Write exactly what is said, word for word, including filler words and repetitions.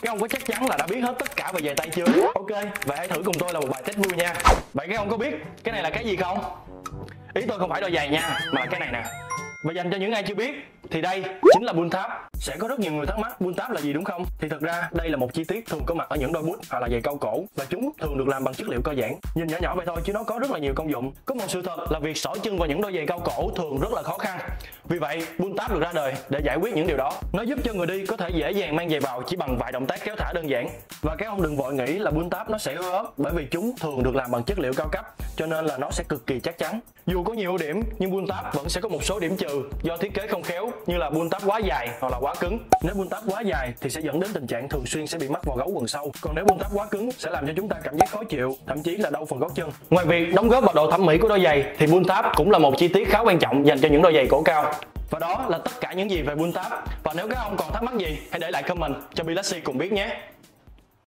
Các ông có chắc chắn là đã biết hết tất cả về giày tay chưa? Ok, vậy hãy thử cùng tôi là một bài test vui nha. Vậy các ông có biết cái này là cái gì không? Ý tôi không phải đôi giày nha, mà là cái này nè. Và dành cho những ai chưa biết thì đây chính là pull tab. Sẽ có rất nhiều người thắc mắc pull tab là gì đúng không? Thì thực ra đây là một chi tiết thường có mặt ở những đôi boot hoặc là giày cao cổ, và chúng thường được làm bằng chất liệu co giãn. Nhìn nhỏ nhỏ vậy thôi chứ nó có rất là nhiều công dụng. Có một sự thật là việc xỏ chân vào những đôi giày cao cổ thường rất là khó khăn. Vì vậy pull tab được ra đời để giải quyết những điều đó. Nó giúp cho người đi có thể dễ dàng mang giày vào chỉ bằng vài động tác kéo thả đơn giản. Và các ông đừng vội nghĩ là pull tab nó sẽ hư ớt, bởi vì chúng thường được làm bằng chất liệu cao cấp, cho nên là nó sẽ cực kỳ chắc chắn. Dù có nhiều ưu điểm nhưng pull tab vẫn sẽ có một số điểm trừ do thiết kế không khéo, như là pull tab quá dài hoặc là quá cứng. Nếu pull tab quá dài thì sẽ dẫn đến tình trạng thường xuyên sẽ bị mắc vào gấu quần sau, còn nếu pull tab quá cứng sẽ làm cho chúng ta cảm giác khó chịu, thậm chí là đau phần gót chân. Ngoài việc đóng góp vào độ thẩm mỹ của đôi giày thì pull tab cũng là một chi tiết khá quan trọng dành cho những đôi giày cổ cao. Và đó là tất cả những gì về pull tab. Và nếu các ông còn thắc mắc gì hãy để lại comment cho Bilaxy cùng biết nhé.